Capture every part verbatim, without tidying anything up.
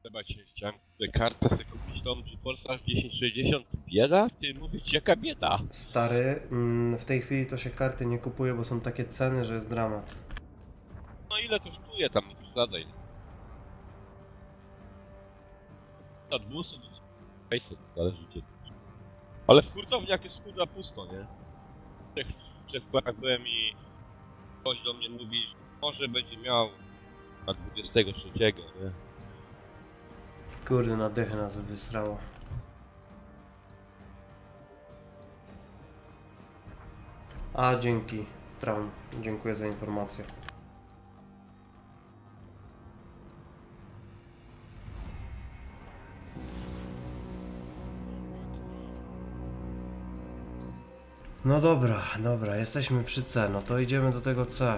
Chyba cię chciałem tę kartę sobie kupić, tą GeForce'a tysiąc sześćdziesiąt. Bieda? Ty mówisz, jaka bieda? Stary, mm, w tej chwili to się karty nie kupuje, bo są takie ceny, że jest dramat. No ile kosztuje tam, nie przesadzaj. Na dwieście do pięćset, zależy gdzie. Ale w hurtowniach jest kurwa pusto, nie? W trzech, w trzech parach byłem i ktoś do mnie mówi, że może będzie miał na dwudziestego trzeciego, nie? Kurde, na dychę nas wysrało. A, dzięki, Traum. Dziękuję za informację. No dobra, dobra, jesteśmy przy C, no to idziemy do tego C.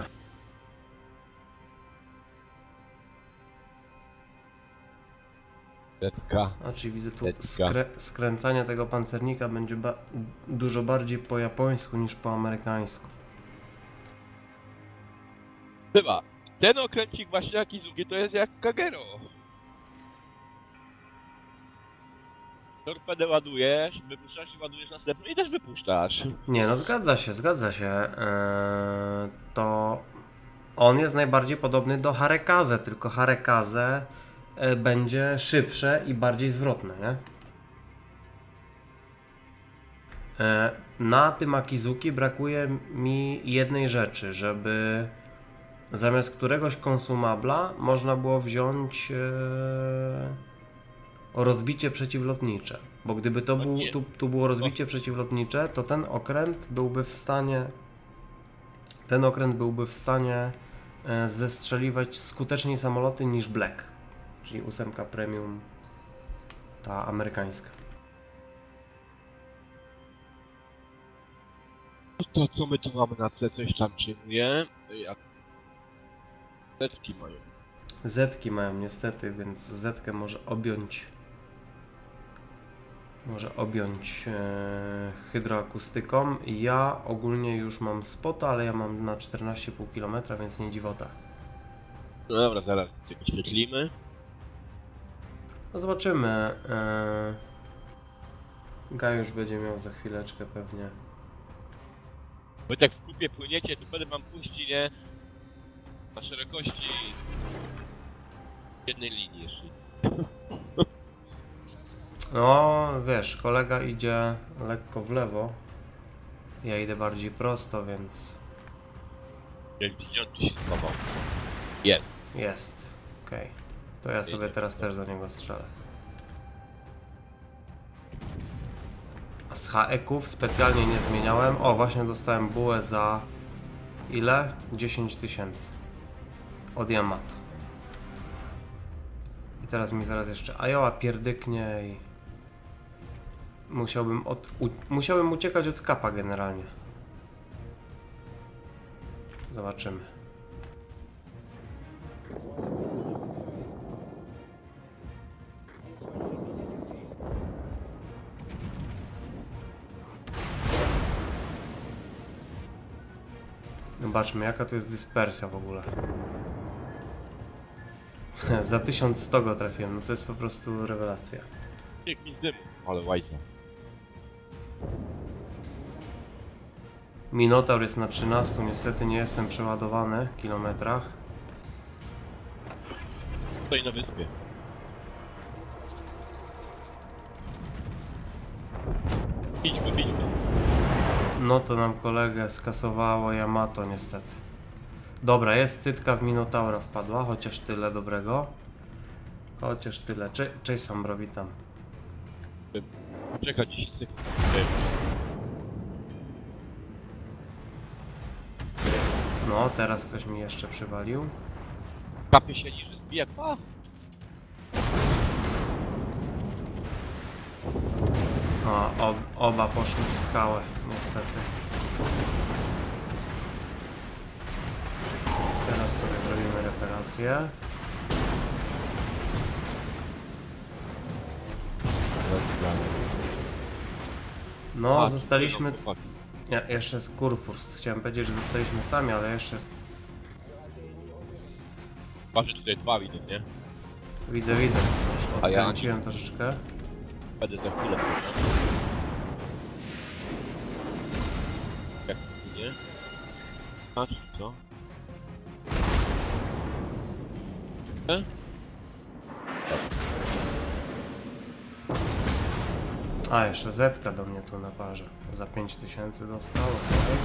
Zetka. A, czyli widzę tu Zetka. skrę skręcanie tego pancernika będzie ba dużo bardziej po japońsku niż po amerykańsku. Chyba. Ten okręcik właśnie jak Izuki to jest jak Kagero. Torpedę ładujesz, wypuszczasz i ładujesz następną i też wypuszczasz. Nie, no zgadza się, zgadza się. Eee, to on jest najbardziej podobny do Harekaze, tylko Harekaze e, będzie szybsze i bardziej zwrotne, nie? E, na tym Akizuki brakuje mi jednej rzeczy, żeby zamiast któregoś konsumabla można było wziąć e, rozbicie przeciwlotnicze. Bo gdyby to No był, nie. tu, tu było rozbicie przeciwlotnicze, to ten okręt byłby w stanie ten okręt byłby w stanie e, zestrzeliwać skuteczniej samoloty niż Black, czyli ósemka premium, ta amerykańska. To co my tu mamy na C, coś tam przyjmuje? Jak... Zetki mają. Zetki mają niestety, więc Zetkę może objąć może objąć e, hydroakustyką. Ja ogólnie już mam spota, ale ja mam na czternaście i pół kilometra, więc nie dziwota. No dobra, zaraz cię wyświetlimy. No zobaczymy. E, Gajusz będzie miał za chwileczkę pewnie. Wy tak w kupie płyniecie, to wtedy wam puści, nie? Na szerokości jednej linii jeszcze. No, wiesz, kolega idzie lekko w lewo. Ja idę bardziej prosto, więc Jak pieniądz się schował. Jest. jest. Okej. Okay. To ja sobie teraz też do niego strzelę. A z haeków specjalnie nie zmieniałem. O, właśnie dostałem bułę za ile? dziesięć tysięcy. Od Yamato. I teraz mi zaraz jeszcze Iowa pierdyknie i... Musiałbym, od, u, musiałbym uciekać od kapa generalnie. Zobaczymy. Zobaczmy, jaka to jest dyspersja w ogóle. Za tysiąc sto go trafiłem, no to jest po prostu rewelacja. Jak mi z dymu, ale łajca. Minotaur jest na trzynastu, niestety nie jestem przeładowany w kilometrach. Stoi na wyspie. Idź go, idź go. No to nam kolegę skasowało Yamato niestety. Dobra, jest cytka w Minotaura wpadła, chociaż tyle dobrego. Chociaż tyle. Cze cześć Sambro, witam. Czekaj dziesięć sekund. No, teraz ktoś mi jeszcze przywalił. Kapie siedzi, że zbija kwa. O, ob oba poszli w skałę, niestety. Teraz sobie zrobimy reparację. No, A, zostaliśmy... chłopaki. Ja, jeszcze z Kurfürst. Chciałem powiedzieć, że zostaliśmy sami, ale jeszcze... Patrzę, tutaj dwa widzę, nie? Widzę, widzę. Już A ja- odkręciłem troszeczkę. Będę za chwilę. Jak to nie? A czy co? E? A, jeszcze Zetka do mnie tu na parze. Za pięć tysięcy dostało. Okay.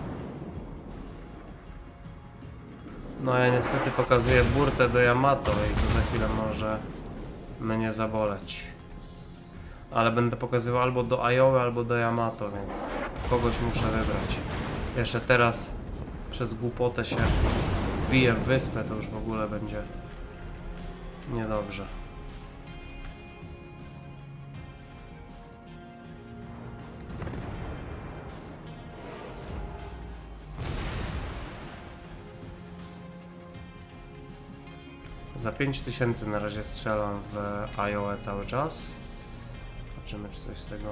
No ja niestety pokazuję burtę do Yamato i to za chwilę może mnie zaboleć. Ale będę pokazywał albo do Iowy, albo do Yamato, więc kogoś muszę wybrać. Jeszcze teraz przez głupotę się wbiję w wyspę, to już w ogóle będzie niedobrze. Za pięć tysięcy na razie strzelam w Iowę cały czas. Zobaczymy, czy coś z tego...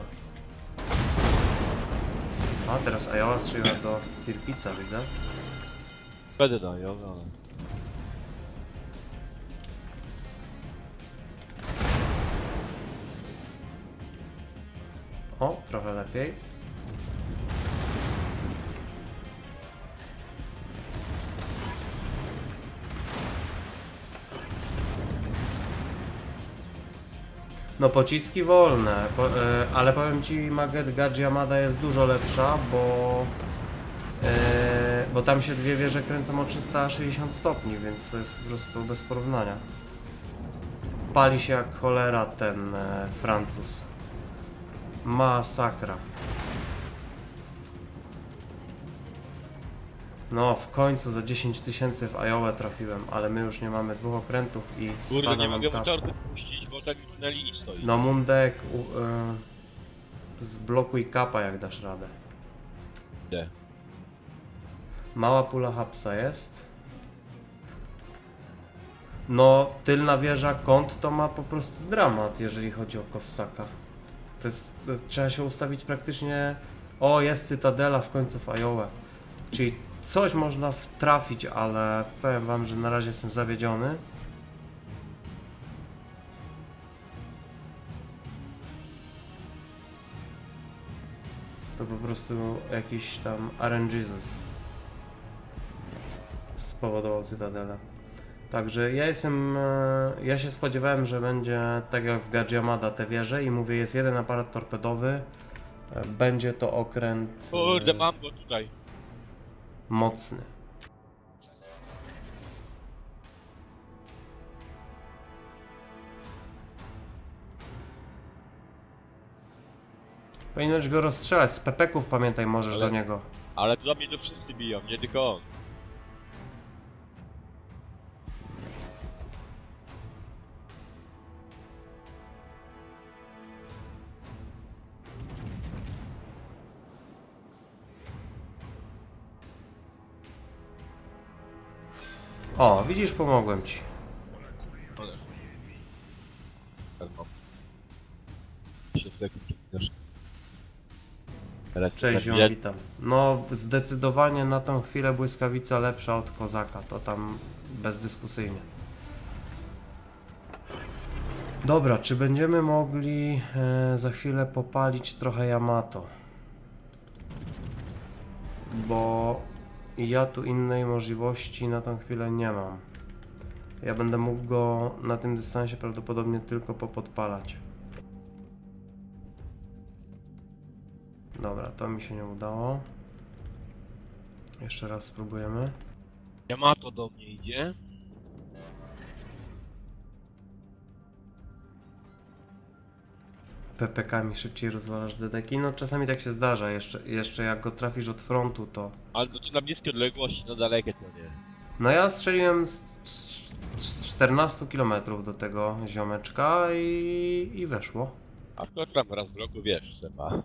A, teraz Iowa strzeliła do Tirpica, widzę. Będę daję, ale... O, trochę lepiej. No pociski wolne, po, e, ale powiem ci, Maget Gadge Yamada jest dużo lepsza, bo e, bo tam się dwie wieże kręcą o trzysta sześćdziesiąt stopni, więc to jest po prostu bez porównania. Pali się jak cholera ten e, Francuz. Masakra. No, w końcu za dziesięć tysięcy w Iowę trafiłem, ale my już nie mamy dwóch okrętów i Kurde, spada nie nam mogę kap. motorku puścić, bo tak minęli i stoi. No Mundek, u, y, zblokuj kapa jak dasz radę. Gdzie? Mała pula hapsa jest. No, tylna wieża kąt to ma po prostu dramat, jeżeli chodzi o Kossaka. To jest, trzeba się ustawić praktycznie... O, jest Cytadela w końcu w Iowę. Czyli coś można trafić, ale powiem wam, że na razie jestem zawiedziony. To po prostu jakiś tam R N G spowodował Cytadelę. Także ja jestem, ja się spodziewałem, że będzie tak jak w Gadge Yamada te wieże i mówię, jest jeden aparat torpedowy, będzie to okręt Kurde, mam go tutaj. mocny. Powinieneś go rozstrzelać, z pepeków pamiętaj, możesz Ale- do niego. Ale dla mnie to wszyscy biją, nie tylko on. O, widzisz, pomogłem ci. Tak mam. dziesięć sekund też. Cześć, ją witam. No, zdecydowanie na tą chwilę błyskawica lepsza od Kozaka, to tam bezdyskusyjnie. Dobra, czy będziemy mogli e, za chwilę popalić trochę Yamato? Bo ja tu innej możliwości na tą chwilę nie mam. Ja będę mógł go na tym dystansie prawdopodobnie tylko popodpalać. Dobra, to mi się nie udało. Jeszcze raz spróbujemy. Yamato do mnie idzie. P P K-mi szybciej rozwalasz dedeki. No czasami tak się zdarza, jeszcze, jeszcze jak go trafisz od frontu, to... Ale to na bliskie odległości, na dalekie to nie. No ja strzeliłem z, z, z czternastu kilometrów do tego ziomeczka i, i weszło. A to tam raz w roku wiesz, Seba.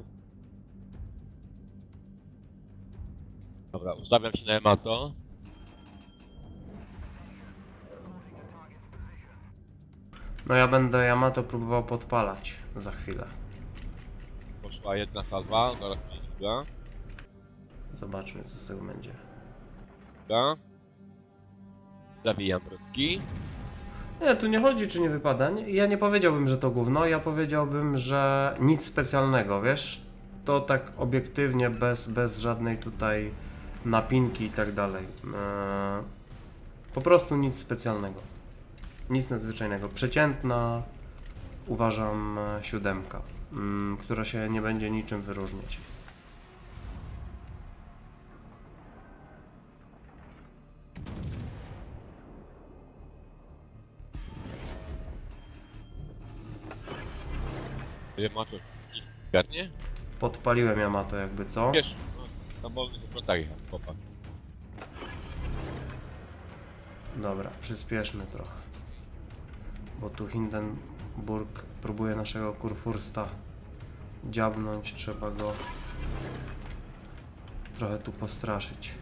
Dobra, ustawiam się na Yamato. No ja będę Yamato próbował podpalać za chwilę. Poszła jedna salwa, zaraz będzie druga. Zobaczmy, co z tego będzie. Druga. Zabijam brodki. Nie, tu nie chodzi, czy nie wypada. Nie, ja nie powiedziałbym, że to gówno, ja powiedziałbym, że nic specjalnego, wiesz? To tak obiektywnie, bez, bez żadnej tutaj napinki i tak dalej. Eee, po prostu nic specjalnego. Nic nadzwyczajnego. Przeciętna, uważam, siódemka, mm, która się nie będzie niczym wyróżniać. Yamato i garnie? Podpaliłem Yamato jakby co. Wiesz, no, na wolnych obrotach jechał, chłopak. Dobra, przyspieszmy trochę. Bo tu Hindenburg próbuje naszego Kurfürsta dziabnąć, trzeba go trochę tu postraszyć.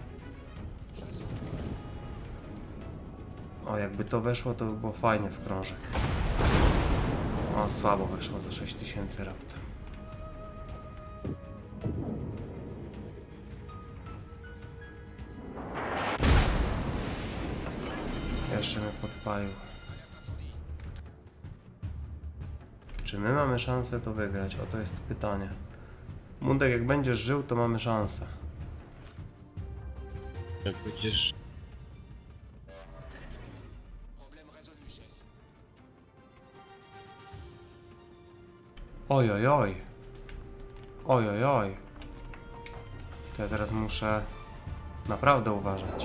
O, jakby to weszło, to by było fajnie w krążek. O, słabo weszło za sześć tysięcy raptem. Jeszcze mnie podpalił. Czy my mamy szansę to wygrać? O, to jest pytanie. Mundek, jak będziesz żył, to mamy szansę. Jak będziesz... Oj, oj, oj. Oj, oj, oj. To ja teraz muszę naprawdę uważać.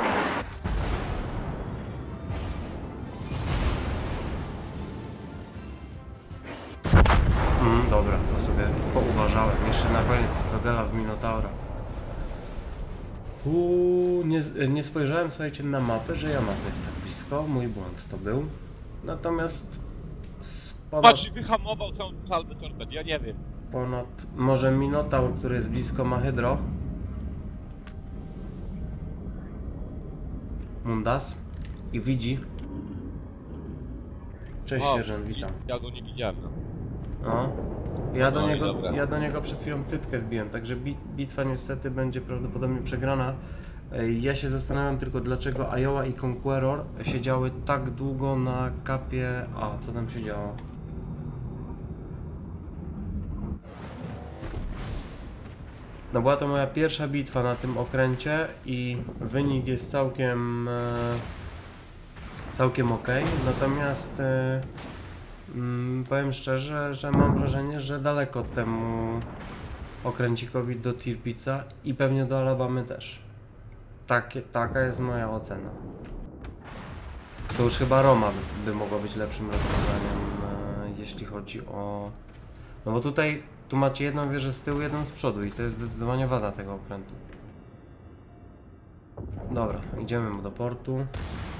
Mm, dobra, to sobie pouważałem. Jeszcze na koniec Cytadela w Minotaura. Uuu, nie, nie spojrzałem, słuchajcie, na mapę, że Yamato jest tak blisko. Mój błąd to był. Natomiast z ponad, Patrz, wyhamował całą salwę torped, ja nie wiem. ponad... Może Minotaur, który jest blisko, ma hydro? Mundas? I widzi? Cześć, O, sierżant, witam. Ja go nie widziałem. No. No. Ja do, No i niego, dobra. ja do niego przed chwilą cytkę wbiłem, także bi bitwa niestety będzie prawdopodobnie przegrana. Ej, Ja się zastanawiam tylko, dlaczego Iowa i Conqueror siedziały tak długo na kapie... A, co tam się działo? No była to moja pierwsza bitwa na tym okręcie i wynik jest całkiem... E, całkiem ok, natomiast... E, Mm, powiem szczerze, że mam wrażenie, że daleko temu okręcikowi do Tirpitza i pewnie do Alabamy też. Takie, taka jest moja ocena. To już chyba Roma by, by mogła być lepszym rozwiązaniem, e, jeśli chodzi o... No bo tutaj, tu macie jedną wieżę z tyłu, jedną z przodu i to jest zdecydowanie wada tego okrętu. Dobra, idziemy do portu.